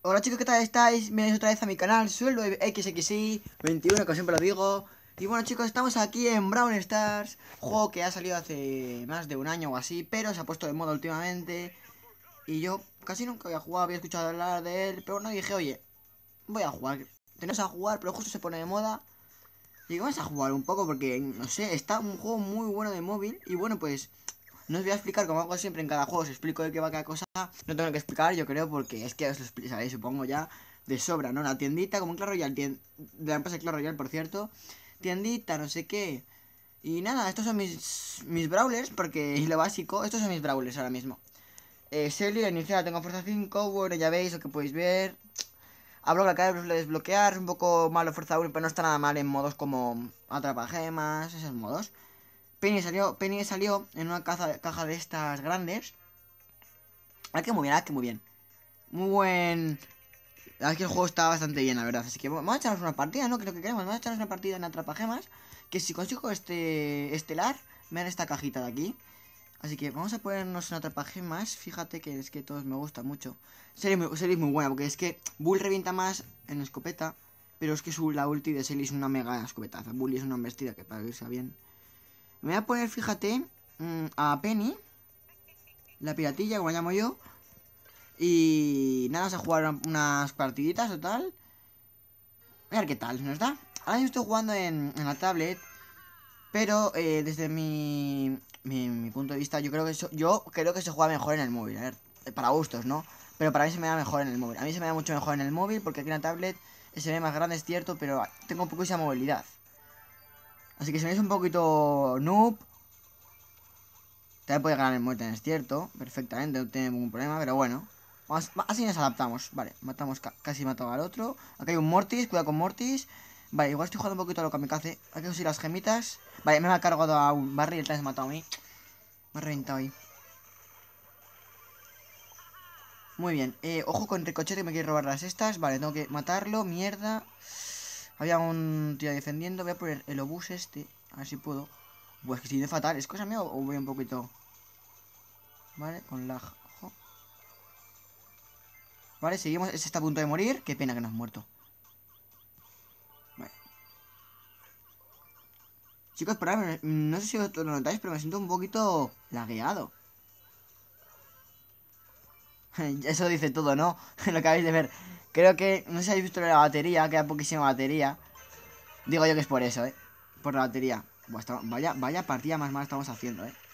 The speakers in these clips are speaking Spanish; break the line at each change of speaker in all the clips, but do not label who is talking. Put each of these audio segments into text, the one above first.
Hola chicos, ¿qué tal estáis? Bienvenidos otra vez a mi canal, soy el XXI21, como siempre lo digo. Y bueno chicos, estamos aquí en Brawl Stars, juego que ha salido hace más de un año o así, pero se ha puesto de moda últimamente. Y yo casi nunca había jugado, había escuchado hablar de él, pero bueno, dije, oye, voy a jugar. Tenemos a jugar, pero justo se pone de moda. Y vamos a jugar un poco porque, no sé, está un juego muy bueno de móvil. Y bueno, pues no os voy a explicar como hago siempre en cada juego, os explico de qué va cada cosa. No tengo que explicar, yo creo, porque es que os lo sabéis, supongo ya de sobra, ¿no? La tiendita, como en Clash Royale, de la empresa Clash Royale, por cierto. Tiendita, no sé qué. Y nada, estos son mis brawlers, porque es lo básico. Estos son mis brawlers ahora mismo. Selly, la inicial la tengo fuerza 5, bueno, ya veis lo que podéis ver. Hablo que acá de desbloquear, es un poco malo fuerza 1, pero no está nada mal en modos como atrapagemas, esos modos. Penny salió en una caja de estas grandes. Que muy bien, que muy bien. Muy buen. La verdad es que el juego está bastante bien, la verdad. Así que vamos a echarnos una partida, ¿no? Creo que queremos. Vamos a echarnos una partida en Atrapagemas. Que si consigo este estelar, me dan esta cajita de aquí. Así que vamos a ponernos en Atrapagemas. Fíjate que es que todos me gustan mucho. Serie muy buena, porque es que Bull revienta más en escopeta. Pero es que la ulti de Selly es una mega escopetaza. Bully es una embestida que para que sea bien. Me voy a poner, fíjate, a Penny, la piratilla, como la llamo yo. Y nada, vamos a jugar unas partiditas o tal. A ver qué tal nos da. Ahora mismo estoy jugando en la tablet. Pero desde mi punto de vista, yo creo que se juega mejor en el móvil. A ver, para gustos, ¿no? Pero para mí se me da mejor en el móvil. A mí se me da mucho mejor en el móvil porque aquí en la tablet se ve más grande, es cierto, pero tengo un poco esa movilidad. Así que si me es un poquito noob, también puede ganar el muerte, es cierto, perfectamente, no tiene ningún problema, pero bueno. Así nos adaptamos. Vale, matamos, casi matado al otro. Aquí hay un Mortis, cuidado con Mortis. Vale, igual estoy jugando un poquito a lo kamikaze. Hay que usar las gemitas. Vale, me ha cargado a un Barry y el 3 me ha matado a mí. Me ha reventado ahí. Muy bien, ojo con Ricochet que me quiere robar las estas. Vale, tengo que matarlo, mierda. Había un tío defendiendo. Voy a poner el obús este. A ver si puedo. Pues que si de fatal, ¿es cosa mía o voy un poquito? Vale, con lag. Ojo. Vale, seguimos. Ese está a punto de morir. Qué pena que no has muerto. Vale. Chicos, parad, no sé si os lo notáis, pero me siento un poquito lagueado. Eso dice todo, ¿no? Lo que habéis de ver. Creo que, no sé si habéis visto la batería, queda poquísima batería. Digo yo que es por eso, ¿eh? Por la batería. Buah, vaya partida más mal estamos haciendo, ¿eh?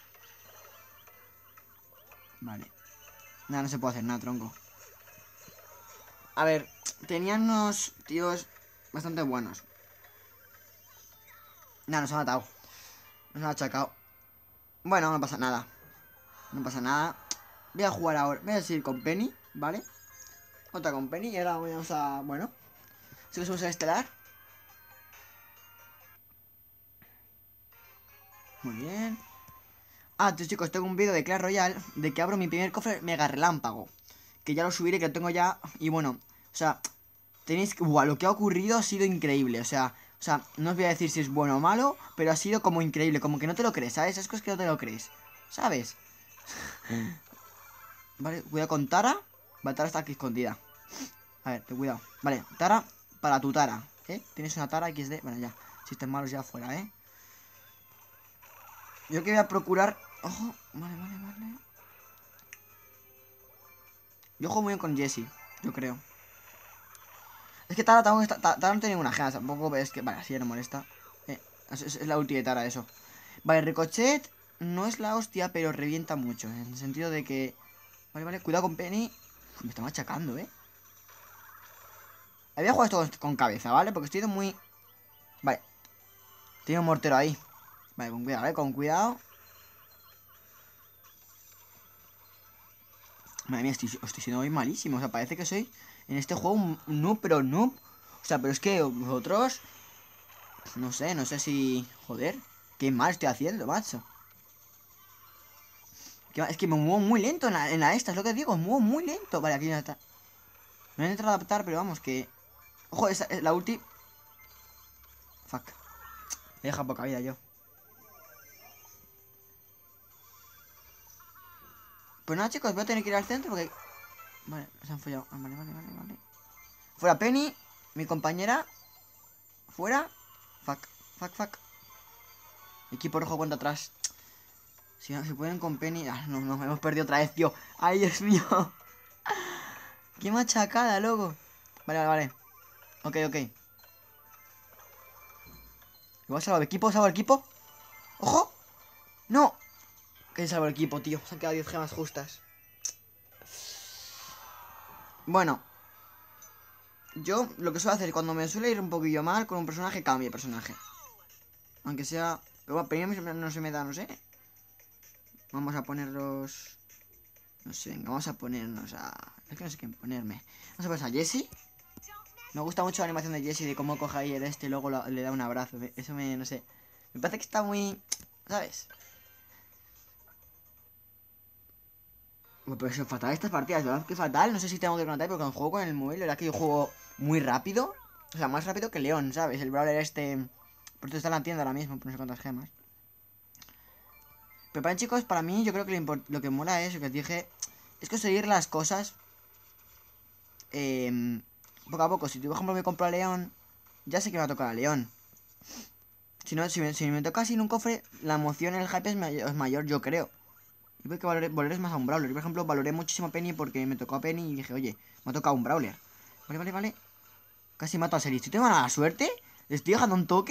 Vale. Nada, no se puede hacer nada, tronco. A ver, tenían unos tíos bastante buenos. Nada, nos ha matado. Nos ha achacado. Bueno, no pasa nada. No pasa nada. Voy a jugar ahora. Voy a seguir con Penny, ¿vale? Otra con Penny y ahora vamos a... Bueno, si subimos a estelar. Muy bien. Ah, entonces chicos, tengo un vídeo de Clash Royale de que abro mi primer cofre mega relámpago. Que ya lo subiré, que lo tengo ya. Y bueno, o sea, tenéis que... Buah, lo que ha ocurrido ha sido increíble. O sea, no os voy a decir si es bueno o malo, pero ha sido como increíble. Como que no te lo crees, ¿sabes? Esas cosas que no te lo crees. ¿Sabes? Vale, cuidado con Tara. Vale, Tara está aquí escondida. A ver, ten cuidado. Vale, Tara, para tu Tara, ¿eh? Tienes una Tara XD. Bueno, ya. Si están malos ya fuera, ¿eh? Yo que voy a procurar... Ojo, vale. Yo juego muy bien con Jessie, yo creo. Es que Tara no tiene ninguna gema, tampoco ves que... Vale, así ya no molesta. Es la ulti de Tara, eso. Vale, Ricochet no es la hostia, pero revienta mucho. En el sentido de que... Vale, cuidado con Penny. Uf, me está machacando, ¿eh? Había jugado esto con cabeza, ¿vale? Porque estoy muy... Vale. Tiene un mortero ahí. Vale, con cuidado, ¿eh? Con cuidado. Madre mía, estoy siendo muy malísimo. O sea, parece que soy en este juego un noob, pero noob. O sea, pero es que vosotros... No sé si... Joder, qué mal estoy haciendo, macho. Es que me muevo muy lento en la esta, es lo que digo, me muevo muy lento. Vale, aquí ya está. Me voy a intentar adaptar, pero vamos, que... Ojo, la ulti... Fuck. Me deja poca vida yo. Pues nada, chicos, voy a tener que ir al centro porque... Vale, se han follado. Vale. Fuera Penny, mi compañera. Fuera. Fuck. Equipo rojo cuenta atrás. Si pueden con Penny. Ah, no, hemos perdido otra vez, tío. Ay, Dios mío. Qué machacada, loco. Vale. Ok. Igual salvo el equipo. ¡Ojo! ¡No! Que salvo el equipo, tío. Se han quedado 10 gemas justas. Bueno. Yo lo que suelo hacer cuando me suele ir un poquillo mal con un personaje, cambio de personaje. Aunque sea... Pero bueno, no se me da, no sé. Vamos a ponerlos... No sé, venga, vamos a ponernos a... Es que no sé quién ponerme. Vamos a poner a Jessie. Me gusta mucho la animación de Jessie, de cómo coge ahí el y luego le da un abrazo. Eso no sé. Me parece que está muy... ¿Sabes? Bueno, pero son fatal estas partidas, ¿verdad? Que fatal. No sé si tengo que contar porque cuando juego con el móvil, la verdad que yo juego muy rápido. O sea, más rápido que León, ¿sabes? El brawler este... Por eso está en la tienda ahora mismo, por no sé cuántas gemas. Pero chicos, para mí yo creo que lo que mola es, lo que os dije, es conseguir las cosas poco a poco. Si yo, por ejemplo, me compro a León, ya sé que me va a tocar a León. Si me toca así en un cofre, la emoción, el hype es mayor, yo creo. Y veo que valores más a un brawler. Yo, por ejemplo, valoré muchísimo a Penny porque me tocó a Penny y dije, oye, me ha tocado un brawler. Vale. Casi mato a Selly. Si tengo mala suerte, le estoy dejando un toque.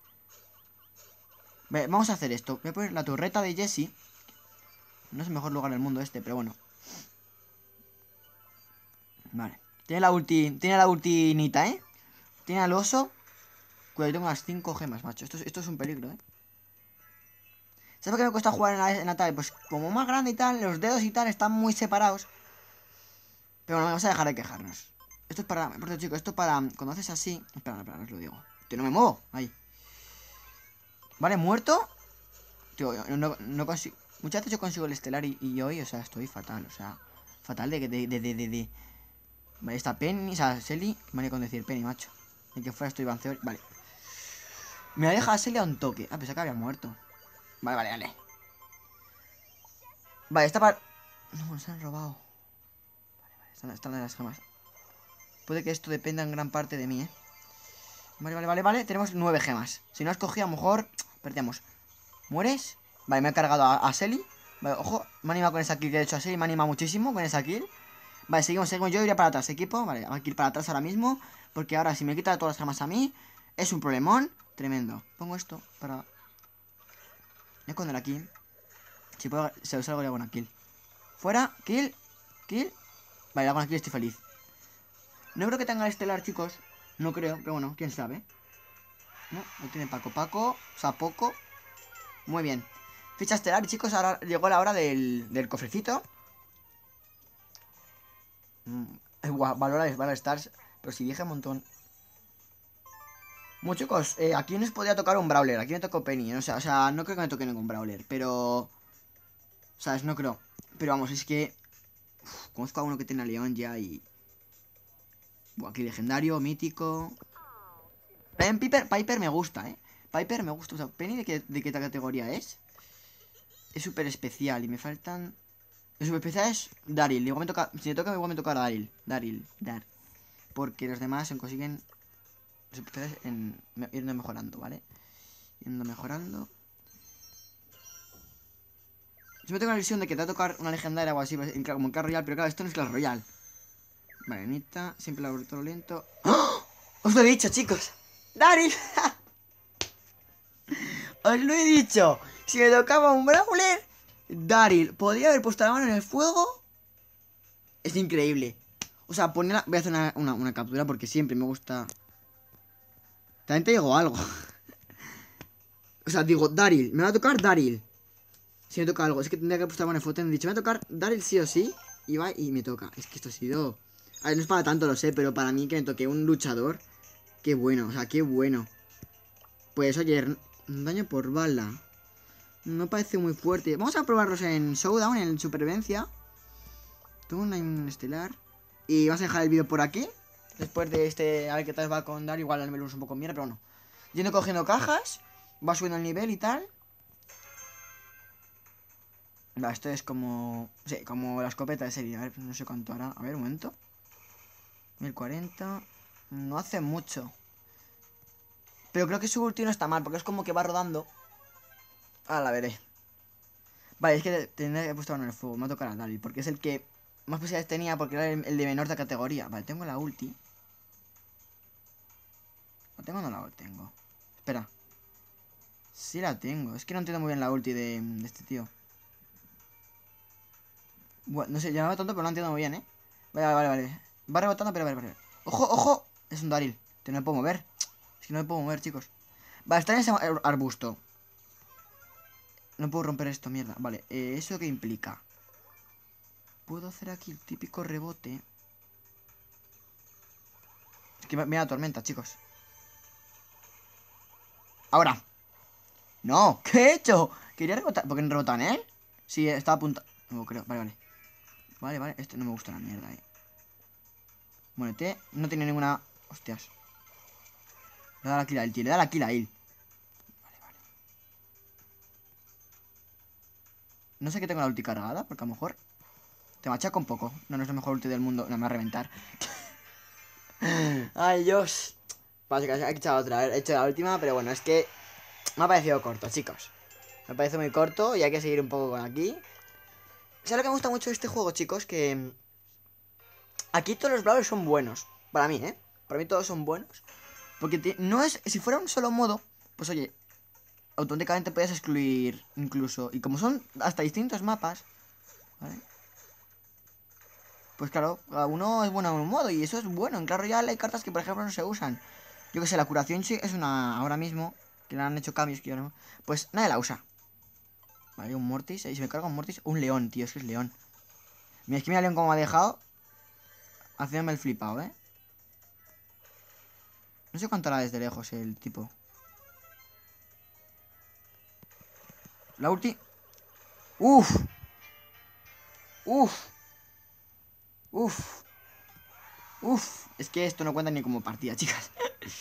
Vale, vamos a hacer esto. Voy a poner la torreta de Jessie. No es el mejor lugar del mundo este, pero bueno. Vale. Tiene la ulti Nita, ¿eh? Tiene al oso. Cuidado, tengo las 5 gemas, macho. Esto es un peligro, ¿eh? ¿Sabes por qué me cuesta jugar en la tablet? Pues como más grande y tal, los dedos y tal están muy separados. Pero bueno, vamos a dejar de quejarnos. Esto es para... Por cierto, chicos, esto para... Cuando haces así... Espera, os lo digo. Tío, no me muevo. Ahí. Vale, muerto. Tío, no consigo... Muchas veces yo consigo el estelar y hoy, o sea, estoy fatal. O sea, fatal de... Vale, está Penny, o sea, Selly. Me con decir Penny, macho. De que fuera estoy Banceor. Vale. Me ha dejado a Selly a un toque. Ah, pensaba que había muerto. Vale. Vale, está para... No, se han robado. Vale. Están las gemas. Puede que esto dependa en gran parte de mí, ¿eh? Vale. Tenemos 9 gemas. Si no has cogido, a lo mejor perdemos. ¿Mueres? Vale, me he cargado a Selly. Vale, ojo, me ha animado con esa kill que he hecho a Selly. Me ha animado muchísimo con esa kill. Vale, seguimos. Yo iría para atrás, equipo. Vale, hay que ir para atrás ahora mismo. Porque ahora, si me quita todas las gemas a mí, es un problemón tremendo. Pongo esto para... Voy a esconder la kill. Si puedo, si os salgo, le hago una kill. Fuera, kill. Vale, le hago una kill, estoy feliz. No creo que tenga el estelar, chicos. No creo, pero bueno, quién sabe. No tiene Paco. O sea, poco. Muy bien. Ficha estelar, chicos. Ahora llegó la hora del cofrecito. Valora Stars. Pero si dije un montón. Bueno, chicos, aquí nos podría tocar un brawler. Aquí me tocó Penny, ¿eh? O sea, no creo que me toque ningún brawler. Pero... ¿Sabes? No creo. Pero vamos, es que... conozco a uno que tiene a León ya y... aquí legendario, mítico... Piper me gusta, ¿eh? Piper me gusta. O sea, Penny, ¿de qué categoría es? Es súper especial y me faltan... El súper especial es Daryl. Igual me toca... Si me toca, igual me toca Daryl. Porque los demás se consiguen... Los especiales yendo mejorando, ¿vale? Yendo mejorando. Yo me tengo la visión de que te va a tocar una legendaria o así, como en Clash Royale, pero claro, esto no es Clash Royale. Vale, Nita, siempre laboratorio lento. ¡Oh! Os lo he dicho, chicos. ¡Daryl! Os lo he dicho. Si me tocaba un brawler, Daryl. ¿Podría haber puesto la mano en el fuego? Es increíble. O sea, voy a hacer una captura porque siempre me gusta. También te digo algo. O sea, digo, Daryl. Me va a tocar Daryl. Si me toca algo. Es que tendría que haber puesto la mano en el fuego. Tendría dicho, me va a tocar Daryl sí o sí. Y va y me toca. Es que esto ha sido... A ver, no es para tanto, lo sé, pero para mí que me toque un luchador. Qué bueno, o sea, qué bueno. Pues oye, daño por bala. No parece muy fuerte. Vamos a probarlos en Showdown, en supervivencia. Tengo un estelar. Y vamos a dejar el vídeo por aquí. Después de este, a ver qué tal va con Daryl. Igual el nivel es un poco mierda, pero bueno. Yendo cogiendo cajas. Va subiendo el nivel y tal. Va, esto es como... Sí, como la escopeta de serie. A ver, no sé cuánto hará. A ver, un momento. 1040. No hace mucho. Pero creo que su ulti no está mal, porque es como que va rodando. Ah, la veré. Vale, es que tendría que haber puesto en el fuego. Me va a tocar a Daryl, porque es el que más posibilidades tenía, porque era el de menor de categoría. Vale, tengo la ulti. ¿La tengo o no la tengo? Espera. Sí la tengo. Es que no entiendo muy bien la ulti de este tío. Bueno, no sé, llamaba tonto, pero no entiendo muy bien, ¿eh? Vale, vale, vale. Va rebotando, pero vale. ¡Ojo, ojo! Es un Daryl. Que no me puedo mover. Es que no me puedo mover, chicos. Vale, está en ese arbusto. No puedo romper esto, mierda. Vale, ¿eso qué implica? Puedo hacer aquí el típico rebote. Es que me da tormenta, chicos. Ahora. No, ¿qué he hecho? Quería rebotar. ¿Por qué no rebotan, eh? Sí, estaba a punto. No creo, vale, vale. Vale, vale, este no me gusta la mierda, Muérete, no tiene ninguna... Hostias. Le da la kill a él, tío, le da la kill a él. Vale, vale. No sé que tengo la ulti cargada, porque a lo mejor te machaca un poco. No, no es el mejor ulti del mundo. No, me va a reventar. Ay, Dios. Básicamente, he echado otra. He hecho la última, pero bueno, es que me ha parecido corto, chicos. Me parece muy corto y hay que seguir un poco con aquí. ¿Sabes lo que me gusta mucho de este juego, chicos? Que aquí todos los brawlers son buenos. Para mí, ¿eh? Para mí todos son buenos. Porque no es... Si fuera un solo modo, pues oye, automáticamente puedes excluir incluso. Y como son hasta distintos mapas, ¿vale? Pues claro, cada uno es bueno en un modo y eso es bueno. En Clash Royale hay cartas que por ejemplo no se usan. Yo que sé, la curación sí es una... Ahora mismo, que le han hecho cambios que yo no... Pues nadie la usa. Vale, un Mortis. Y si me carga un Mortis, un león, tío, es que es león. Mira, es que mira león como me ha dejado. Haciéndome el flipado, ¿eh? No sé cuánto hará desde lejos el tipo. La ulti. Uf. Uf. Uf. Uf. Es que esto no cuenta ni como partida, chicas.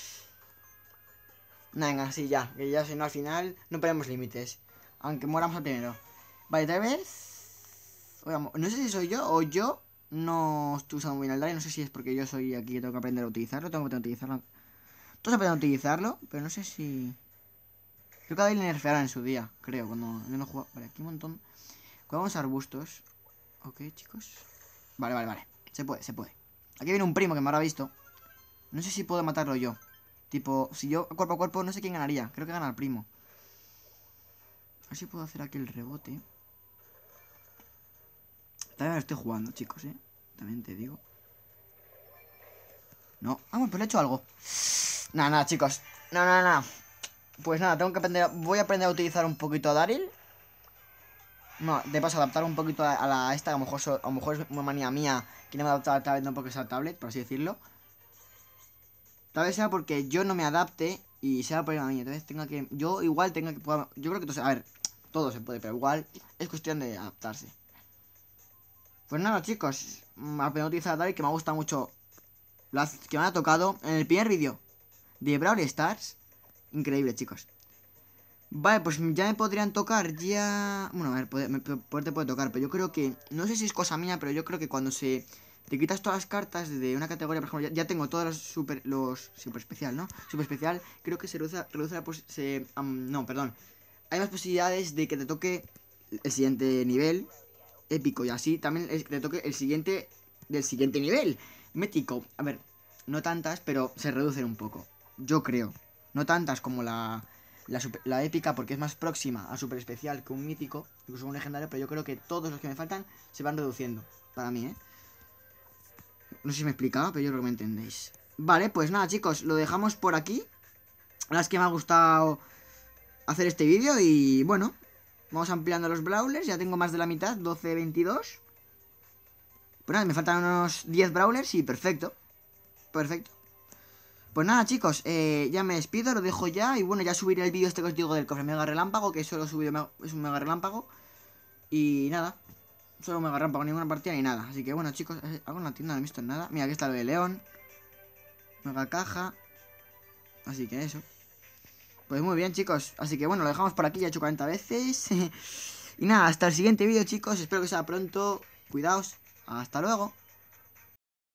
Venga, sí, ya. Que ya si no al final no ponemos límites. Aunque muéramos al primero. Vale, tal vez... Oiga, no sé si soy yo o yo no estoy usando muy bien el Daryl. No sé si es porque yo soy aquí que tengo que aprender a utilizarlo. Tengo que aprender a utilizarlo. Todos aprenden a utilizarlo, pero no sé si... Creo que a Daryl le nerfearon en su día, creo, cuando yo no jugaba. Vale, aquí un montón. Jugamos arbustos. Ok, chicos. Vale, vale, vale. Se puede, se puede. Aquí viene un primo que me habrá visto. No sé si puedo matarlo yo. Tipo, si yo cuerpo a cuerpo, no sé quién ganaría. Creo que gana el primo. A ver si puedo hacer aquí el rebote. También lo estoy jugando, chicos, También te digo. No. Ah, bueno, pues le he hecho algo. Nada, nada, chicos. No, no, no. Pues nada, tengo que aprender. Voy a aprender a utilizar un poquito a Daryl. No, de paso adaptar un poquito a la esta. A lo mejor es una manía mía que no me adapta a la tablet, no porque sea tablet, por así decirlo. Tal vez sea porque yo no me adapte y sea problema mío. Entonces tenga que. Yo igual tenga que. Yo creo que todo. A ver, todo se puede, pero igual es cuestión de adaptarse. Pues nada, chicos. Aprendí a utilizar Daryl, que me gusta mucho. Las que me ha tocado en el primer vídeo de Brawl Stars. Increíble, chicos. Vale, pues ya me podrían tocar ya... Bueno, a ver, poder te puede tocar, pero yo creo que... No sé si es cosa mía, pero yo creo que cuando se... Te quitas todas las cartas de una categoría, por ejemplo, ya tengo todos los super especial, ¿no? Super especial, creo que se reduce la no, perdón. Hay más posibilidades de que te toque el siguiente nivel épico y así también que te toque el siguiente del siguiente nivel mítico. A ver, no tantas, pero se reducen un poco. Yo creo. No tantas como la épica, porque es más próxima a super especial que un mítico, incluso un legendario, pero yo creo que todos los que me faltan se van reduciendo. Para mí, No sé si me explicaba, pero yo creo que me entendéis. Vale, pues nada, chicos, lo dejamos por aquí. La verdad es que me ha gustado hacer este vídeo y bueno, vamos ampliando los brawlers. Ya tengo más de la mitad, 12, 22. Pues nada, me faltan unos 10 brawlers y perfecto. Perfecto. Pues nada, chicos, ya me despido, lo dejo ya. Y bueno, ya subiré el vídeo este que os digo del cofre mega relámpago, que solo he subido, es un mega relámpago. Y nada, solo un mega relámpago, ninguna partida ni nada. Así que bueno, chicos, hago una tienda, no he visto nada. Mira, aquí está lo de León. Mega caja. Así que eso. Pues muy bien, chicos. Así que bueno, lo dejamos por aquí, ya he hecho 40 veces. Y nada, hasta el siguiente vídeo, chicos. Espero que sea pronto. Cuidaos. Hasta luego.